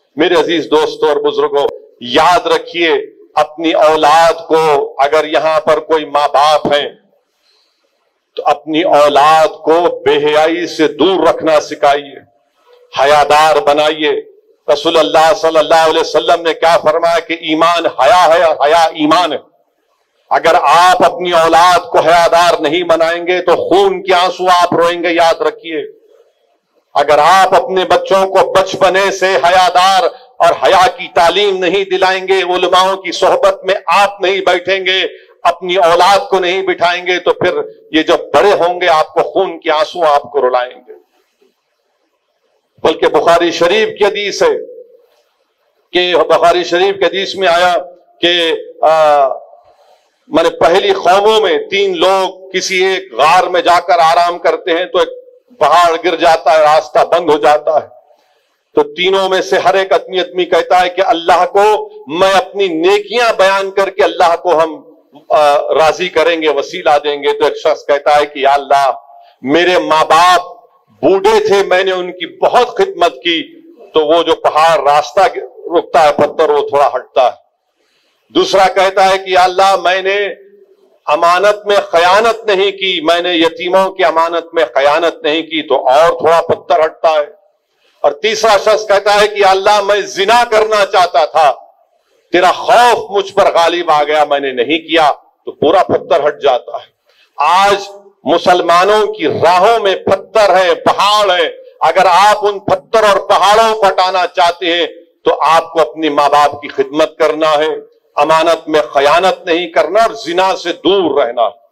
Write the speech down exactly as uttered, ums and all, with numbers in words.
میرے عزیز دوستوں اور بزرگوں، یاد رکھیے اپنی اولاد کو، اگر یہاں پر کوئی ماں باپ ہیں تو اپنی اولاد کو بے حیائی سے دور رکھنا سکھائیے، حیادار بنائیے۔ رسول اللہ صلی اللہ علیہ وسلم نے کیا فرمایا کہ ایمان حیا ہے اور حیا ایمان ہے۔ اگر آپ اپنی اولاد کو حیادار نہیں بنائیں گے تو خون کے آنسو آپ روئیں گے، یاد رکھیے۔ اگر آپ اپنے بچوں کو بچپنے سے حیادار اور حیا کی تعلیم نہیں دلائیں گے، علماؤں کی صحبت میں آپ نہیں بیٹھیں گے، اپنی اولاد کو نہیں بٹھائیں گے، تو پھر یہ جب بڑے ہوں گے آپ کو خون کے آنسو آپ کو رلائیں گے۔ بلکہ بخاری شریف کی حدیث ہے کہ بخاری شریف کی حدیث میں آیا کہ میں نے پہلی قوموں میں تین لوگ کسی ایک غار میں جا کر آرام کرتے ہیں تو ایک پہاڑ گر جاتا ہے، راستہ بند ہو جاتا ہے، تو تینوں میں سے ہر ایک آدمی آدمی کہتا ہے کہ اللہ کو میں اپنی نیکیاں بیان کر کے اللہ کو ہم راضی کریں گے، وسیلہ دیں گے۔ تو ایک شخص کہتا ہے کہ یا اللہ میرے ماں باپ بوڑھے تھے، میں نے ان کی بہت خدمت کی، تو وہ جو پہاڑ راستہ رکتا ہے پتھر وہ تھوڑا ہٹتا ہے۔ دوسرا کہتا ہے کہ یا اللہ میں نے امانت میں خیانت نہیں کی، میں نے یتیموں کی امانت میں خیانت نہیں کی، تو اور تھوڑا پتھر ہٹتا ہے۔ اور تیسرا شخص کہتا ہے کہ یا اللہ میں زنا کرنا چاہتا تھا، تیرا خوف مجھ پر غالب آ گیا، میں نے نہیں کیا، تو پورا پتھر ہٹ جاتا ہے۔ آج مسلمانوں کی راہوں میں پتھر ہیں، پہاڑ ہیں، اگر آپ ان پتھر اور پہاڑوں کو ہٹانا چاہتے ہیں تو آپ کو اپنی ماں باپ کی خدمت کرنا ہے، امانت میں خیانت نہیں کرنا اور زنا سے دور رہنا۔